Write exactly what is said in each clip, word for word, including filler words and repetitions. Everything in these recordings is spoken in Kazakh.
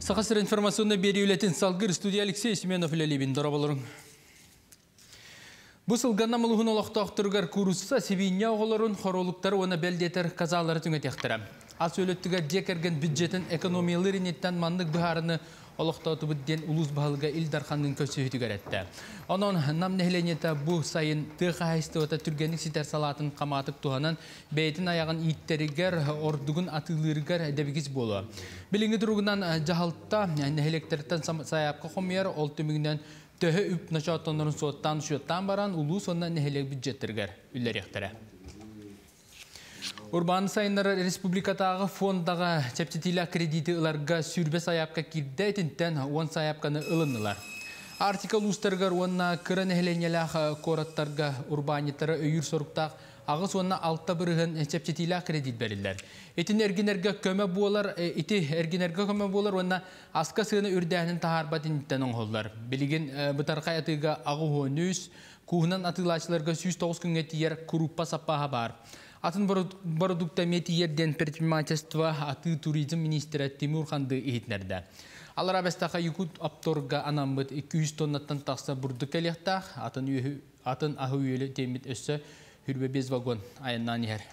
Сақасыр информационны бері үлетін салғыр студия Алексей Семенов үлелебін дұрабалырың. Бұл сылғанна мұлығын олақтақтырғар күрісі Севиния оғыларын хоролықтары оны бәлдетер қазалары түңетектірі. Ас өлеттігі декерген бюджетін экономиялы ренеттен маңдық бұхарыны олақтауты бұдден ұлыс бағылға Илдарханның көсі үтігер әтті. Onun nam nehleniyete bu sayın tığa haystığıta Türgenlik siter salatın qamatıp tuğanan beytin ayağın iyitleriger ordugun atılırger edebigiz bolu. Bilingi durugundan jahaltta nehlekterden sayapka xomiyer ol tümünden töhü üp naşatonların soğuttan şuattan baran ulu sonuna nehlek büdjettirger üller ektere. Urban sayınları Respublikatağı fondağı çepçetiyle krediti ılarga sürbe sayapka kirdeytinden on sayapkanı ılınılar. Artikal ustargar onna kıran ehlenyelah korattarga urbanitara öyür soruktaq ağız onna altta bırığın çepçetiyle kredit verirler. Etin erginerge köme buolar, eti erginerge köme buolar onna aska sığını ürdağının taharbatin itten oğullar. Biligin butarqa atıga ağı honüs, kuhunan atılaçlarga yüz dokuz gün eti yer kuruppa sappaha var. Atın barodukta meti yerden pertimimaçestva atı turizm ministeri Timur Khandı ihitnerde. Allar abestaqa yukut aptorga anambıt iki yüz tonnattan taqsa burduk eliyaqtaq, atın ahı üyeli temit össe hürbe bez vagon ayından yer.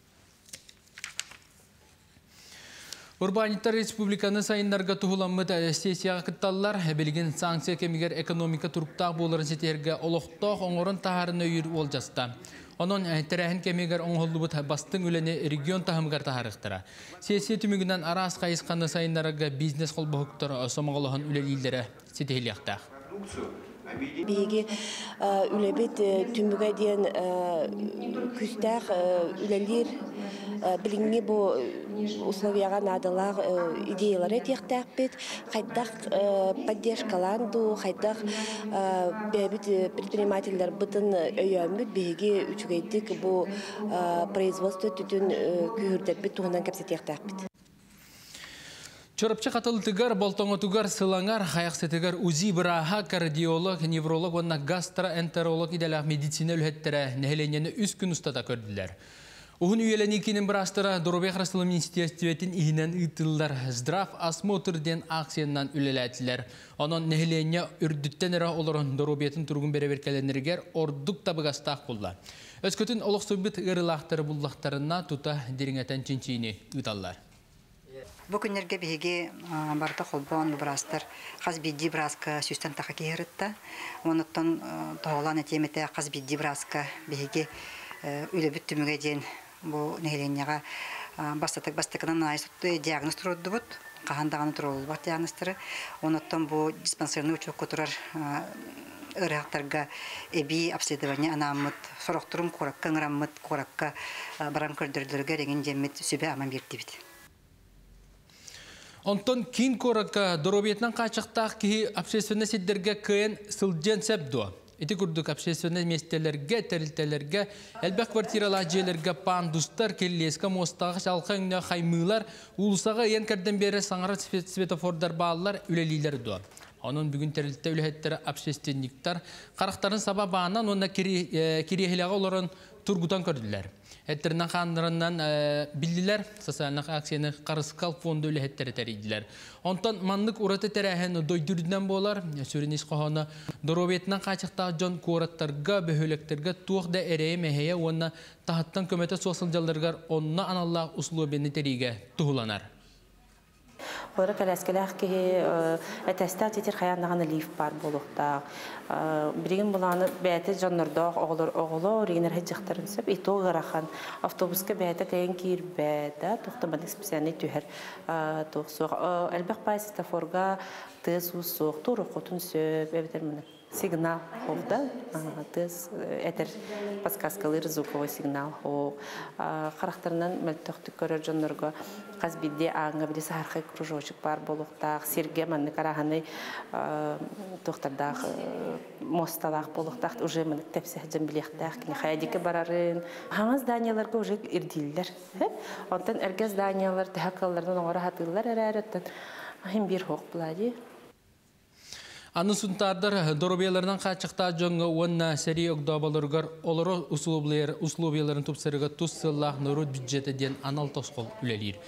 Urbanitar Respublikanı sayınlarga tuhulanmıt sesiyağı kıttallar, belgin sanksiya kemiger ekonomika turuptaq boğların seterge oloqtaq oңorun taharını öyür olcasta. Onun terehin kemiger oңholubut bastın üleni region tahımgar taharıqtıra. Sesiya tümügünden aras qayısqanı sayınlarga biznes kolboğuktar somağılağın ülelilere setehiliyaqtaq. Bigi ülebet tümüge diyen küstaq ülelir bilingi bu условияға надалар идеялар етектақ бет, қайдақ поддержкаланду, қайдақ бәбіт предпринимательдер бұтын өйәмбіт бейге үчігейдік бұл производство түтін күйірдер бет туғынан кәпсетектақ бет. Çorapçı katılıtıgar, boltoŋotugar, sılаңар, hayaqsetegar, uzi bıraha, kardiyolog, nevrolog, onna gastroenterolog idelak medisine ülhettere neheleniyeni üç gün ustada kördüler. Uğun üyelenikinin birastıra Dorobey Xarasılı Ministerstivetin ihinen ıtıllar zdraf asmotırden aksiyandan üleletiler. Onun neheleniye ürdütten era olurun Dorobey'tin turgun bereberkeleniriger orduk tabıgastaq kullar. Özkötün oluqsobit ırılaqtары bullaqtarına tuta derineten çinçini ıtallar. Bu günlerge bihige barda kolbon birastır. Qaz biddi biraska süstan taqa kehirtta. Onuttan toğlan etemete qaz biddi biraska bihige üle büttümüge den bu neheleniyaga bastatak bastakından ayısıttı diagnoz turuldu bud. Qahandağını turuldu bud diagnozları. Onuttan bu dispanserini uçuk kuturar ıraqtarga ebi обследование anamıt sorokturum korakka ngıramıt korakka baran kördürdürge rengin jemmet sübe aman birdi bit. Ondan kin korakka Dorobey'den kaçıqtaq ki obsessionne sidderge kıyan sıljen sebdo. Eti kurduk obsessionne mestelerge, teriltelerge, elbek kvartiralajyelerge pandustar, kelleska, mostağı, şalqayna, haymılar, ulusağa yen kerden beri sanara svetofordar bağlılar, üleliler doğa. Onun bugün terilte ülehetleri obsessionniktar, qaraqtarın sababağından onda kiriyehilağı olan turgutan kördüler. Etterinden kanlarından bildiler, sosyalnak aksiyonu qarıskal fondu ülehetleri teriydiler. Ondan manlık uratı terehen doydurdudan bolar, sürünis qoğana Dorobey'tinden kaçıqtaq John Kurattarga, böhölekterge tuğ da ereye meheye, ona tahattan kömete sosyalcalargar onna anallah uslubeni terige tuğulanar. Olarak elaskeler ki etestat etir hayandağın lif var buluqta. Birigin bulanı bəyəti canlardağ oğulur oğulu, riginer hecaqtarın söp, eti o qaraxan avtobuska bəyəti kayan kir bəyədə, toxtamadık spesialini tüher toxsuq. Elbək bayısı taforga tığız usuq, tuğru qotun söp, evdir məni. Signal oldu, tız eter paskaskaları звуковой signal o. Karakterinden meltoxtuk görür canlarga qaz bidde ağına bide sarxay krujojik bar boluqtaq, serge manni karahanay toxtardaq mostalaq boluqtaq уже manni tepsihcem biliyaqtaq kini xayadiki bararın. Hamaz daniyalarga уже irdiller. Ondan ergez daniyalar tehakallardan oğra hatırlar erəretten. Hem bir hoq buladi. Anı suntardar Dorobeylardan kaçıqta jonga onna seri ogdabalırgar oloro uslubiyaların tupsarıga tuz sıllah nuru büdjeti den anal tosqol ülelir.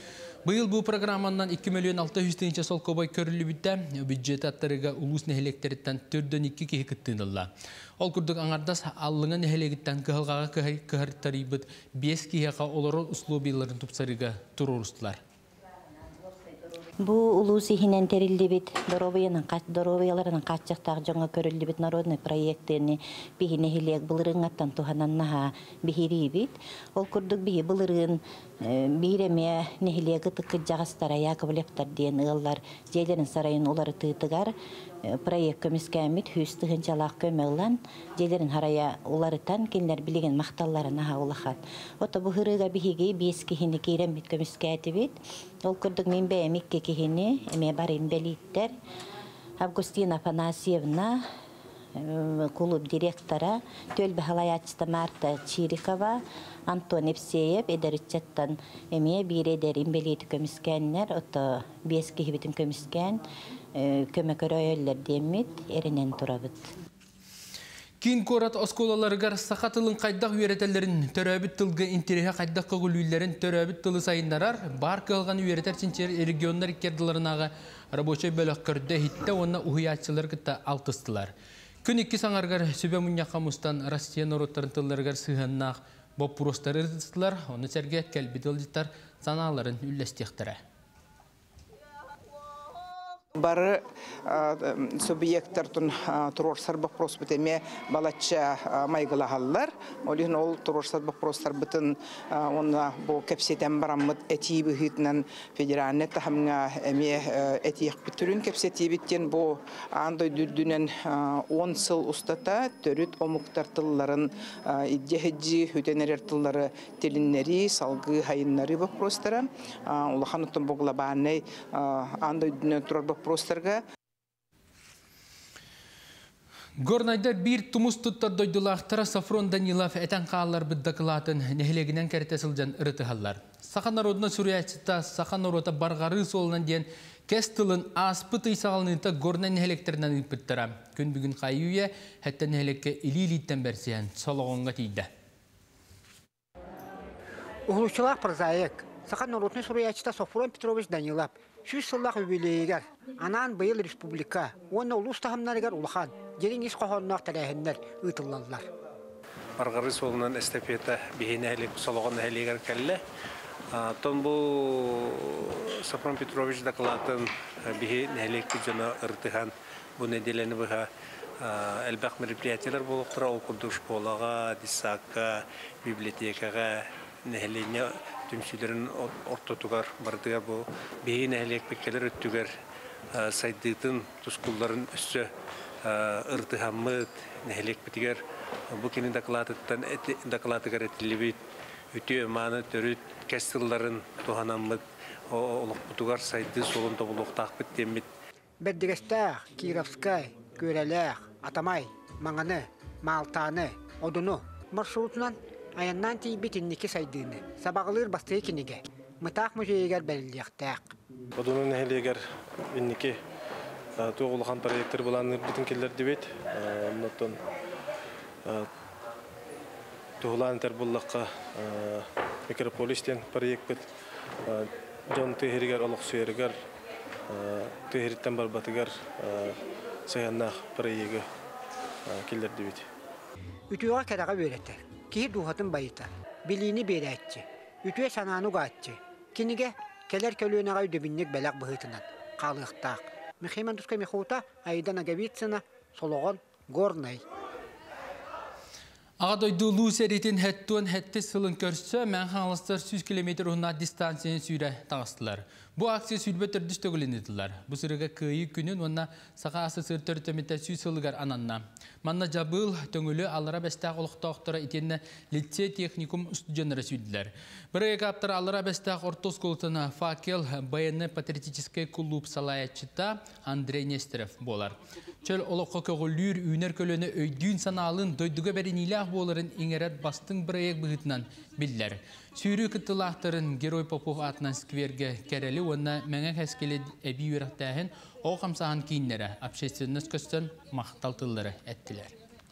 Быйыл бұл программаннан iki миллион алты жүз тысяча сол кобай көрілі бітті, бюджет аттарыға улус нәхелектеріттен төрден екі кеге күттіңділла. Ол күрдік аңардас аллыңа нәхелегіттен кығылғаға кығырттары бұд бес кеге олары условияларын тұпсарыға тұрурыстылар. Бу улуси хинен терилди бит доробыянын доробыяларынын каччактагы жаңа көрүлдү бит народный проекттерни бихине хилек былырыңаттан тухананнаха бихири бит. Ол курдук бихи былырын биреме нехилеги тыкы жагастара Яковлевтар диен ыллар жейлерин сарайын олары тыйтыгар проект көміскәмит хүстігін жалақ көмелан жейлерін харая оларытан келдер білеген мақталларын аға олақат. Ота бұл хырыға бігеге бес кехіні кейремет көміскәті бет. Ол күрдік мен бәймекке кехіні әме барин бәлиттер. Августина Афанасьевна, клуб директора, төлбі халаячыста Марта Чирикова, Антон Евсеев, эдерітчаттан әме бір эдерін бәлейті көміскәнлер, ота бес кехібетін көміскән, көмекөрөйлер демет, ерінен тұрабыт. Кин корат осколаларыгар сақатылын қайдақ үйретелерін төрәбіт тылғы интереге қайдақ қығылуйлерін төрәбіт тылы сайындарар, бар қылған үйретер сенчер региондар керділерінаға рабочай бөлік көрді хитті, онына ұхиятшылар күтті алтыстылар. Күн екі саңарғар сөбе мұнияқа мұстан Россия народтарын тылларыгар сығаннақ боп пұростары ырдыстылар, оны сәрге кәлбетілдіктар саналарын үлләстектірі. Бары субъекттартын турорсар вопрос бітеме балача майгылағалар. Олин ол турорсар вопростар бітін онна бұл кәпсетен барамыд әтей бұхитнан федеральны тахымға әме әтейік бітірін кәпсетей біттен бұл аңдай дүрдінен он сыл ұстата төріт омуқтартыларын иддехеджі хүтенерер тыллары теліннері, салғы хайыннары вопростары. Улаханыттың бұғыла бағанай аңдай дүрдінен турор вопростарға. Горнайдар bir тумус туттар дойдулақтара Сафрон Данилов әтен қағалар бұддақылатын нәхілегінен кәртесілден ұрытығалар. Сақа народына сүріятшыта, сақа народа барғары солынан ден кәстілін аспыт ұйсағалыныйта горнай нәхілектерінен үпіттіра. Күн бүгін қайуе, әтті нәхілекке илилиттен бәрсиян солығынға тейді. Ұғылышылақ прозаек. Сақа народына сүріятшыта Сафрон Петрович Данилов. Шүз сыллақ өбелейгер, анан бұйыл республика, оны ұлыс тағымнарығар ұлақан, жерін ес қоғаннақ тәрәхіндер ұйтылалар. Барғары солынан эстафета бейін әлік солығын әлігер кәлі. Тон бұл Сафрон Петрович дақылатын бейін әлік жана ұртыған бұл неделені бұға әлбәқ мероприятиялар болуқтыра, ол күрді школаға, диссаққа, библиотекаға, нәхелене түмсілерін ортотугар бардыгар бұл бейін әлек беккелер өттігер сайдыйтын тұскулларын үсі ұртығаммыд нәхелек бітігер бұл кені дақылатыгар әтілібет өте өманы түріт кәстілларын туғанаммыд олық бұтугар сайды солын тобылуқтақ біттеммет. Бердігестәқ, Кировскай, Көреләқ, Атамай, Маңаны, Малтаны, Одуну маршрутынан аяннан тейбетіннекі сайдыны, сабағылыр бастығы кенеге, мұтақ мүжейгер бәліліқтәқ. Одуның нәхелегер беннеке тоғылған проекттер боланыр бүтін келдер дебет. Мұнаттан тоғылан тәрбуллаққа микрополистен проект бүт. Жон түйірігер олық сүйерігер, түйіріттен барбатығар сайаннақ проекті келдер дебет. Ütüğa kadağa öğretir. Ki duhatın bayıta. Biliğini beretçi. Ütüye sananı gatçı. Kinige keler kölüğüne gay döbinlik belak bıhıtınan. Kalıqtaq. Miheyman tuska mihuta aydan agavitsina soloğun gornay. Ağadaydı Luserit'in həttun hətti sılın körsə, mən xanlıstır yüz kilometr uğuna distansiyen sürə tağıstılar. Bu aksiya sülbət ördüş tögülün edilir. Bu sırıqa kıyı günün ona sağa ası sır törtəmətə süy sılıgar ananna. Manna jabıl töngülü allara bəstəq oluqta oqtara itenne Litsey Texnikum stüdyanlara süydülər. Bir ekaptara allara bəstəq orta skoltana Fakel Bayanı Patriotiskay Klub salayatçıta Andrey Nesterov bolar. Çöl oluqqa kögülür üner kölünü öydüğün sanalın doyduğa berinilah boların ingeret bastın birayek bıhıtnan biller. Sürü kıtılaqtарын Geroy Popov atnan skverge kereli ona məngə həskeli əbi yürəqtəhin o qamsahan kiyinlərə, общественность köstən maqtaltılları ettiler.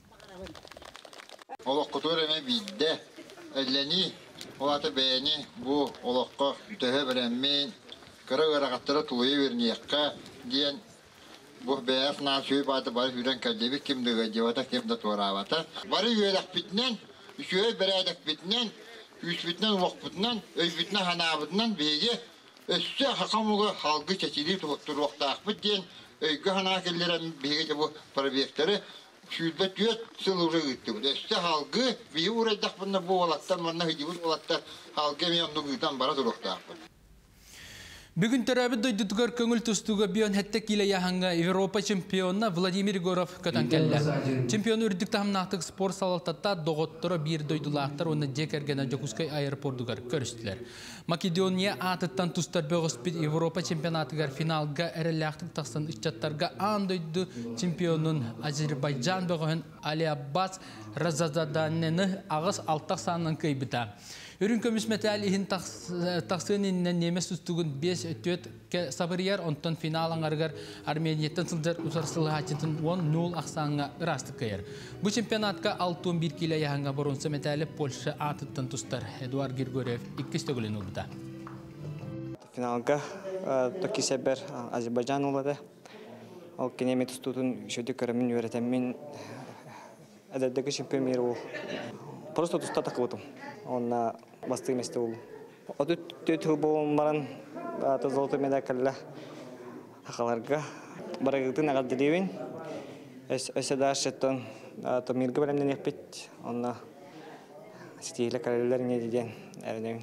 Oloqqa törəmə biddə əlləni, olata bəyəni bu oloqqa töhə birəmmin кыра-кырагаттара тулуя верниякка диен бу бәяс насүй баты бар хүрен кәдебі кемдігі девата кемді туаравата. Бары үйелек бітінен, үшөй бірәдек бітінен, үш бітінен оқ бітінен, өй бітінен хана бітінен бейге өссе хақамығы халғы чәтелі тұруқтақ біт дейін өйгі хана келдерін бейге бұл пробектері шүйілбет үйет сылыры үтті бұл. Өссе халғы бейі ұрайдақ бұнна бұл олаттан, мұнна хүйдебіл олаттар халғы мен ұнығыдан бара тұруқтақ біт. Бүгін төрәбі дойдудығар көңіл тұстуға бион хәтті келе яханға Европа чемпионна Владимир Егоров көтан келді. Чемпион үрдік тахымнақтық спорт салалтатта доғыттыры бір дойдулақтар оны жекергені Жокускай аэропордығар көрістілер. Македония атыттан тұстар бөғіспет Европа чемпионатығар финалға әріліқтік тақсан үтчаттарға ан дойды чемпионын Азербайджан бөғін Али Аббас Разададаннені ағыз алтақ санын көйбіта. Үрін көміс мәтәліхін тақсыныннен немес үстігін бес өтөт сабырияр, онтан финалан арғар Армениеттен сылдар ұсарсылы хатчетін он нөл ақсаңға ұрастық кәйір. Бұл чемпионатқа алты он бір келі яғанға бұрынсы мәтәлі Польша атыттан тұстар Эдуард Григорьев иккіс төгілін ұлыда. Финалға токи сәбір Азербайджан олады. Ол кенеме тұстудың шөді көрімін өретемін әдәдігі чемпион мері ол. Просто тұста тақылытым. Онна басты еместі ол. Оды төт болуын баран золотой медаль кәлі ақаларға барағықтың ағады дейін. Өсі да шеттон томиргі бәрімден екпет. Онна стейлі кәлелеріне дейден әрінеуін.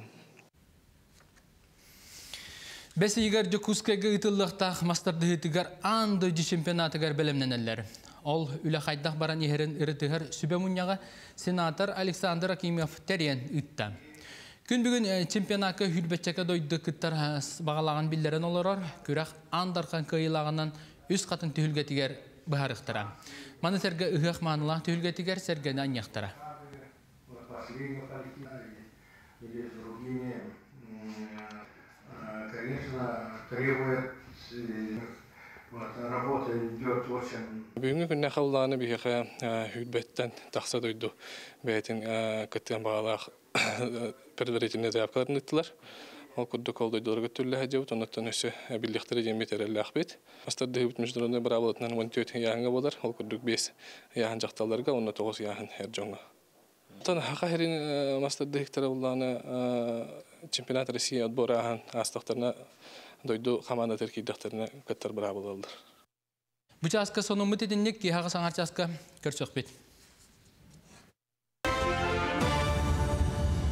Бәсі егер Жокускайға ұтылықтақ мастарды ұтығар андойды чемпионатығар бәлемнен әлілер. Ол үлі қайдақ баран ехерін үрітігер Сүбемуньяға сенатор Александр Акимов тәрен үтті. Күн бүгін чемпионатқа хүлбәтчәкі дойды күттар бағалаған білдерін оларар, күрақ андарқан кайылағынан үз қатын түхілгетігер бұхарықтыра. Маны сәргі ұғық маңыла түхілгетігер сәргені анияқтыра. Бүгінгі күнне қалылағаны бейхе хүлбеттен тақса дойду бәйтін күттен бағалақ предварительный заявкаларын үттілер. Ол күрді қол дойдыларға түрлі әдеуіт, онаттан өсі білдіктері ден бетерелі ақбет. Астарды хүбіт мүждіріне бір авылытынан он төрт яғынға болар, ол күрдік бес яғын жақталарға, онна тоғыз яғын әр жоңға. Хақа херин мастарды хектара болағаны чемпионат Россия отборы ағын астықтарына дойду команда теркейдіқтеріне көттер бір абыл алдар. Бұчасқа соны мұт едіннік, кейхаға саңар часқа көрсөк бет.